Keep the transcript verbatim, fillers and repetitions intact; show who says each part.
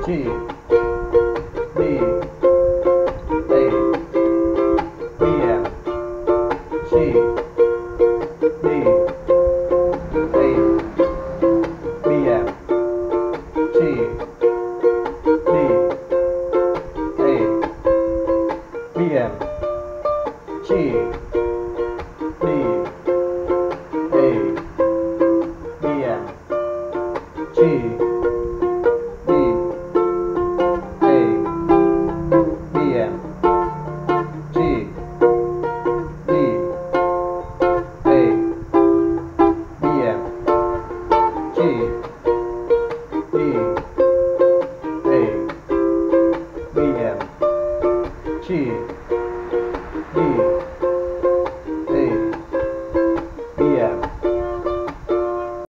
Speaker 1: G, B, A, B, M, G, B, A, B, M, G, B, A, B, M, G, B, A, B, M, G, B, A, B, M, G, B, A, B, M, G, B, A, B, M, G, B,